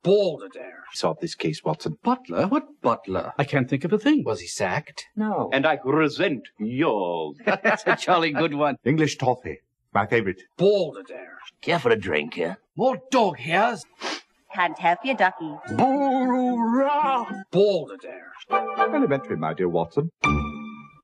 Balderdair. Solve this case, Watson. Butler? What butler? I can't think of a thing. Was he sacked? No. And I resent yours. That's a jolly good one. English toffee. My favorite. Balderdair. Care for a drink, yeah? More dog hairs. Can't help you, ducky. Balderdair. Elementary, my dear Watson.